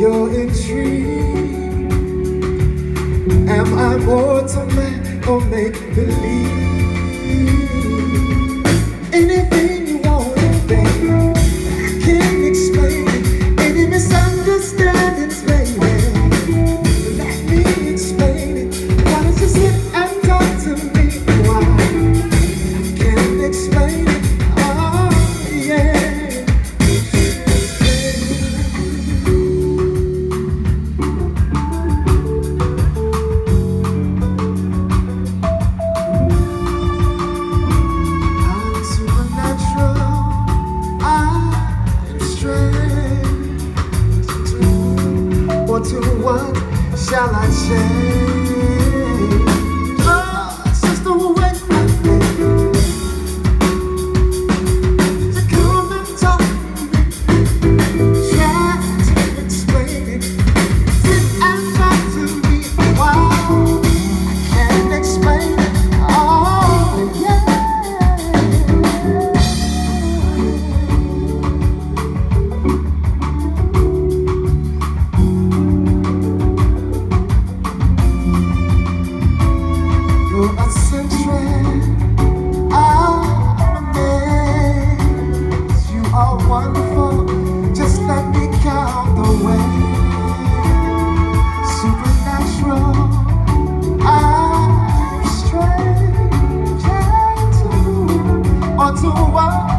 you're intrigued. Am I mortal man or make believe? Anything you want, baby, I can't explain it. Any misunderstandings, baby, let me explain it. Why don't you sit and talk to me? Why? I can't explain it. Oh, yeah. To what shall I change? Oh, it's just the way I feel. So come and talk to me. Try to explain it. Sit and talk to me. Wow, I can't explain it. Oh, yeah. Wonderful, just let me count the way. Supernatural, I'm strange, gentle, or to what?